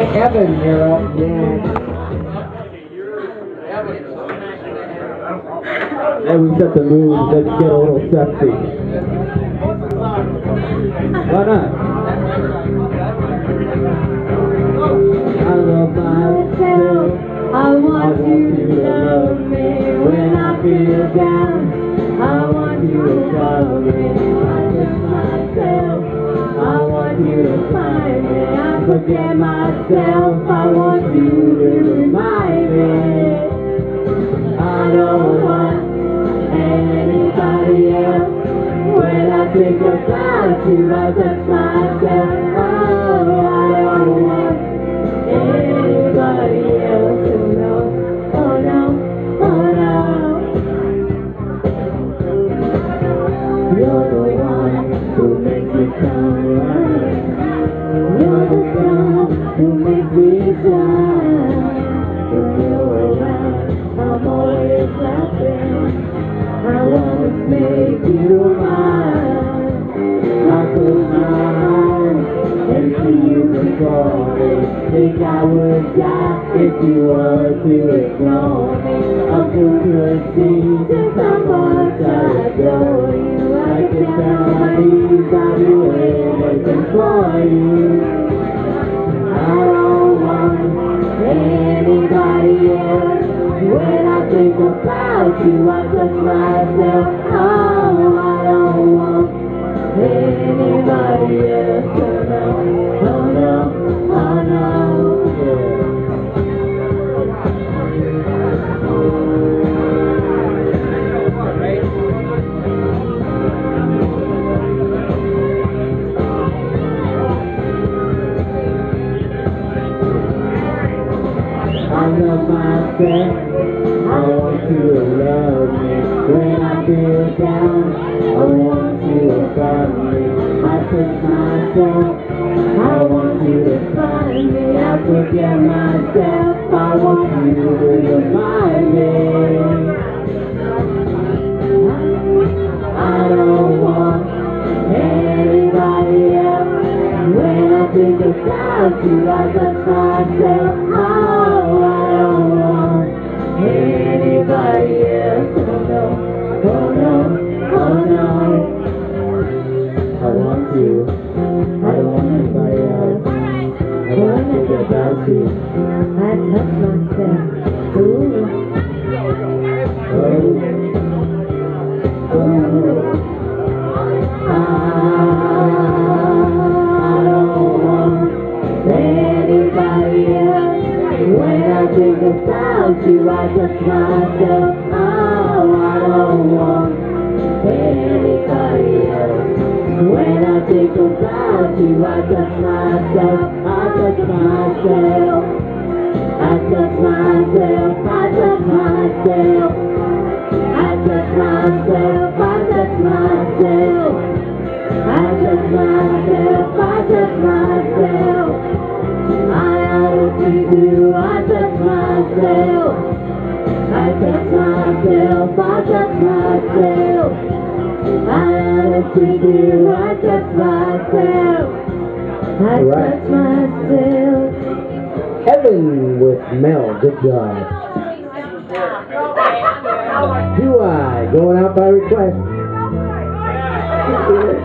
Evan, you're up next. And we set the mood, let's get a little sexy. Why not? I love myself. I want you to love me when I feel down. I want you to love me. I just myself. I want you to find me. I forget myself. I want you to remind me. I don't want anybody else. When I think about you, I touch myself. Oh, I don't want anybody else. Oh no, oh no, oh no. You're the one who makes me come right. You're the sun who makes me shine. When you're around, I'm always laughing. I wanna make you mine. I close my eyes and see you before me. Think I would die if you were to ignore me. I'm too good to see just how much I adore you. I get down on my knees, I'll be waiting for you. I don't want anybody else. When I think about you, I touch myself. Oh, I don't want anybody else. Oh no, oh no, oh no. I love myself. I want you to love me when I feel down. I want you to find me. I touch myself. I want you to find me. I forget myself. I want you to remind me. I don't want anybody else. When I think about you, I touch myself. Oh, I don't want anybody else. Oh no, oh no, oh no. I want you. I don't want anybody else. I want to think about you. I touch myself. Ooh. Oh. Oh. I don't want anybody else. When I think about you, I touch myself. Oh, I don't want anybody else. When I think about you, I touch myself. I touch myself. I touch myself. I touch myself. I touch myself. I touch myself. I touch myself. I touch myself. I honestly do. I touch myself. I touch myself. I touch myself. I honestly do. I touch myself. I touch myself. Evan with Mel, good job. Do I going out by request?